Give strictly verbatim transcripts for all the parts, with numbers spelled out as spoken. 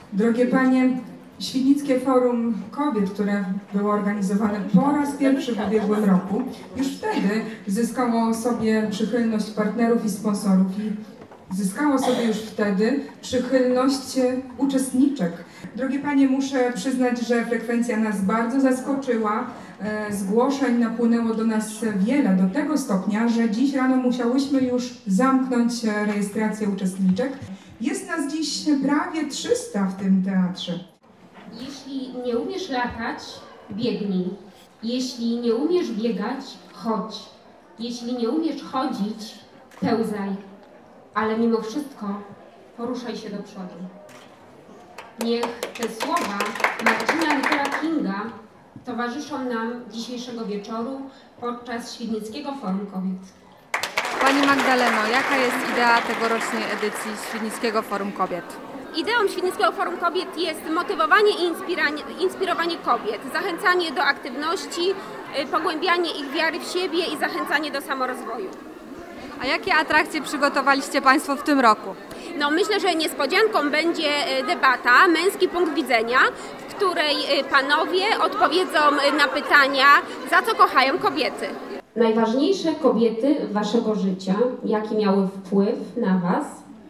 Drogie Panie, Świdnickie Forum Kobiet, które było organizowane po raz pierwszy w ubiegłym roku, już wtedy zyskało sobie przychylność partnerów i sponsorów i zyskało sobie już wtedy przychylność uczestniczek. Drogie Panie, muszę przyznać, że frekwencja nas bardzo zaskoczyła. Zgłoszeń napłynęło do nas wiele, do tego stopnia, że dziś rano musiałyśmy już zamknąć rejestrację uczestniczek. Jest nas dziś prawie trzysta w tym teatrze. Jeśli nie umiesz latać, biegnij. Jeśli nie umiesz biegać, chodź. Jeśli nie umiesz chodzić, pełzaj. Ale mimo wszystko poruszaj się do przodu. Niech te słowa Marcina Luthera Kinga towarzyszą nam dzisiejszego wieczoru podczas Świdnickiego Forum Kobiet. Pani Magdaleno, jaka jest idea tegorocznej edycji Świdnickiego Forum Kobiet? Ideą Świdnickiego Forum Kobiet jest motywowanie i inspirowanie kobiet, zachęcanie do aktywności, pogłębianie ich wiary w siebie i zachęcanie do samorozwoju. A jakie atrakcje przygotowaliście Państwo w tym roku? No, myślę, że niespodzianką będzie debata Męski punkt widzenia, w której panowie odpowiedzą na pytania, za co kochają kobiety. Najważniejsze kobiety waszego życia, jaki miały wpływ na was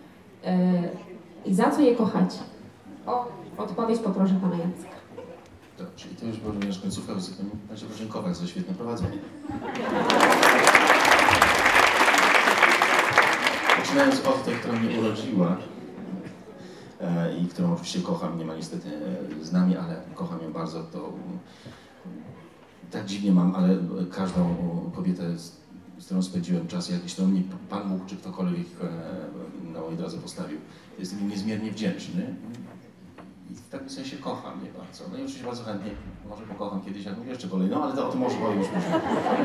i za co je kochacie? O odpowiedź poproszę pana Jacka. Tak, czyli to już było również końcówka, będzie podziękować za świetne prowadzenie. Zaczynając od tej, która mnie urodziła e, i którą oczywiście kocham, nie ma niestety z nami, ale kocham ją bardzo, to tak dziwnie mam, ale każdą kobietę, z, z którą spędziłem czas, jakiś to mnie Pan Bóg czy ktokolwiek e, na mojej drodze postawił, jestem im niezmiernie wdzięczny i w takim sensie kocham je bardzo. No i oczywiście bardzo chętnie, może pokocham kiedyś jakąś jeszcze kolejną, ale to o tym może powiem już później.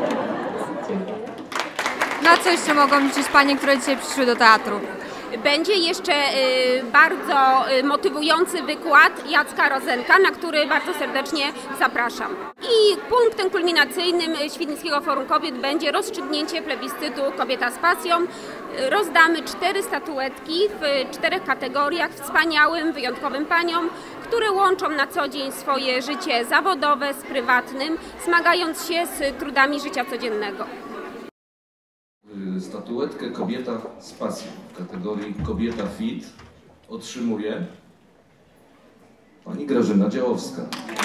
Na co jeszcze mogą liczyć Panie, które dzisiaj przyszły do teatru? Będzie jeszcze y, bardzo y, motywujący wykład Jacka Rozenka, na który bardzo serdecznie zapraszam. I punktem kulminacyjnym Świdnickiego Forum Kobiet będzie rozstrzygnięcie plebiscytu Kobieta z pasją. Rozdamy cztery statuetki w czterech kategoriach wspaniałym, wyjątkowym paniom, które łączą na co dzień swoje życie zawodowe z prywatnym, zmagając się z trudami życia codziennego. Statuetkę Kobieta z pasją w kategorii Kobieta Fit otrzymuje pani Grażyna Działowska.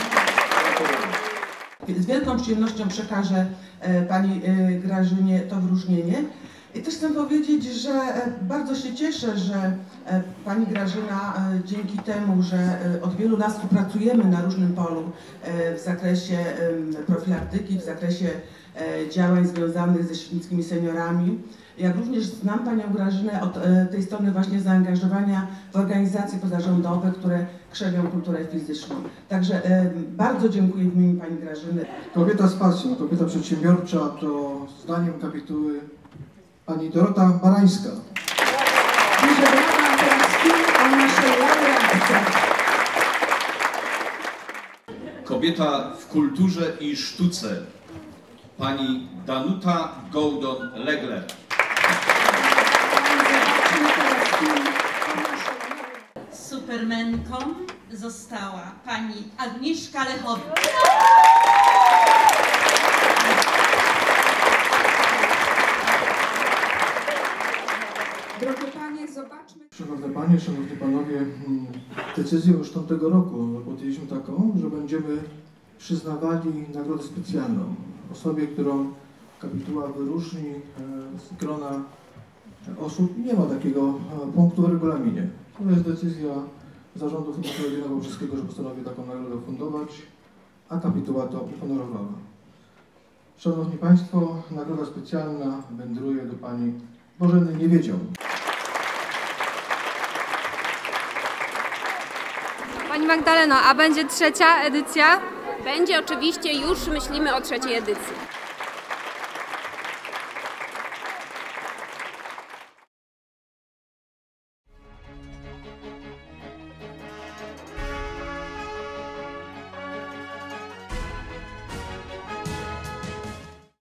Z wielką przyjemnością przekażę pani Grażynie to wyróżnienie. I też chcę powiedzieć, że bardzo się cieszę, że pani Grażyna dzięki temu, że od wielu lat współpracujemy na różnym polu w zakresie profilaktyki, w zakresie działań związanych ze świdnickimi seniorami, jak również znam panią Grażynę od tej strony właśnie zaangażowania w organizacje pozarządowe, które krzewią kulturę fizyczną. Także bardzo dziękuję w imieniu pani Grażyny. Kobieta z pasją, kobieta przedsiębiorcza to zdaniem kapituły pani Dorota Barańska. Duże brawa teraz film o naszej laureatce. Kobieta w kulturze i sztuce. Pani Danuta Gołdon-Legler. Supermenką została pani Agnieszka Lechowicz. Drogie Panie, zobaczmy... Szanowne Panie, Szanowni Panowie, decyzję już tamtego roku podjęliśmy taką, że będziemy przyznawali nagrodę specjalną osobie, którą kapituła wyróżni z grona osób. Nie ma takiego punktu w regulaminie. To jest decyzja Zarządu Funduszu Rodzinnego Wszystkiego, że postanowił taką nagrodę fundować, a kapituła to uhonorowała. Szanowni Państwo, nagroda specjalna wędruje do pani Bożeny Niewiedział. Pani Magdaleno, a będzie trzecia edycja? Będzie oczywiście, już myślimy o trzeciej edycji.